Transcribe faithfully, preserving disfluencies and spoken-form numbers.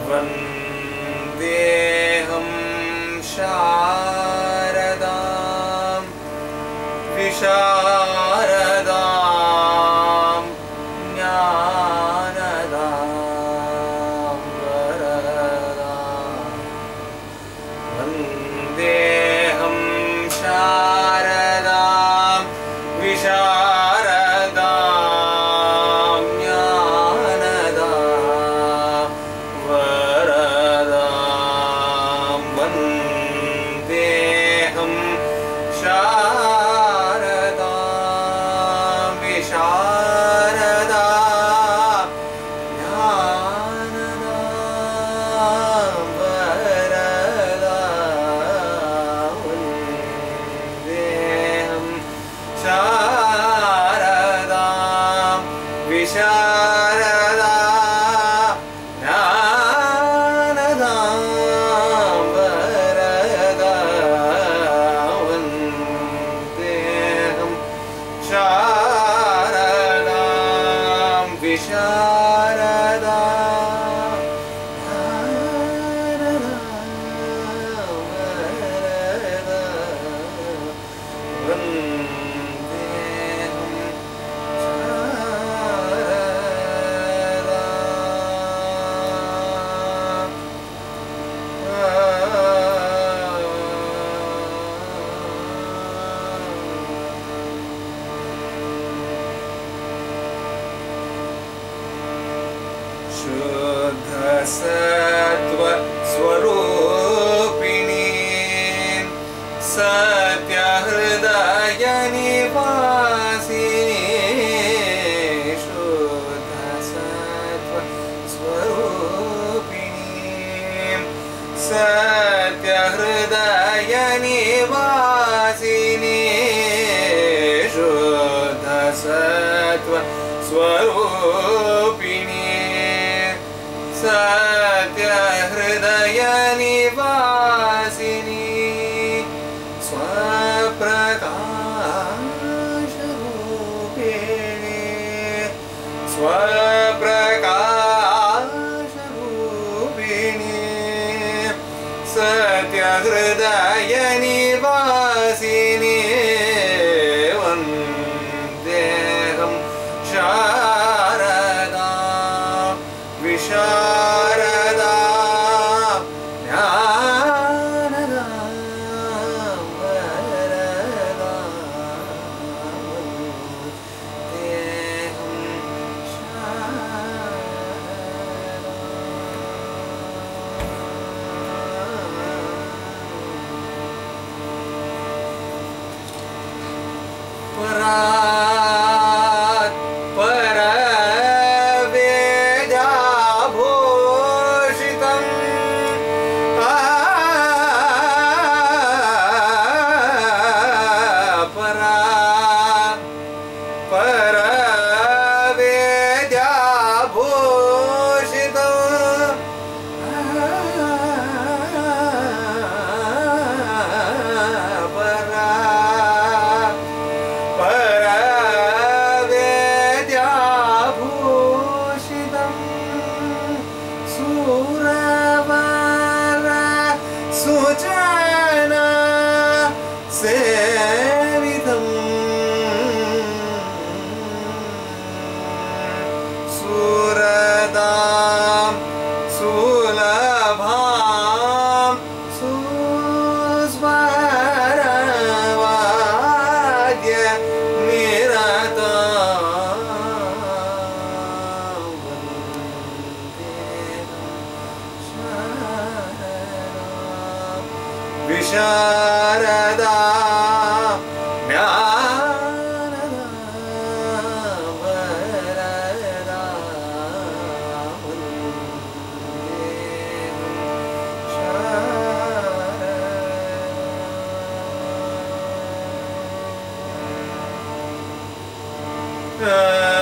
वन्देऽहं शारदां विशारदां ज्ञानदां वरदां वन्देऽहं शारदां विशारदां ज्ञानदां वरदां वन्देऽहं शारदां विशारदां ज्ञानदां वरदां वन्देऽहं शारदां विशारदां ज्ञानदां वरदां वन्देऽहं शारदां विशारदां शुद्ध सत्व स्वरूपिणी सत्य हृदय निवासिनी शुद्ध सत्व स्वरूपिणी सत्य हृदय निवासिनी शुद्ध सत्व स्वरूपिणी सत्य हृदय निवासिनी स्वप्रकाश रूपिणी स्वप्रकाश रूपिणी सत्य हृदय निवासिनी वन्देऽहं शारदां विशारदां ज्ञानदां वरदां वन्देऽहं शारदां परात् परवेद्याभूषितं परात् परवेद्याभूषितं परात् परवेद्याभूषितं सुरवर सुजन सेवितं सुरदां सुलभां सुस्वरवाद्य निरतां वन्देऽहं विशारदां ज्ञानदां वरदां वन्देऽहं शारदां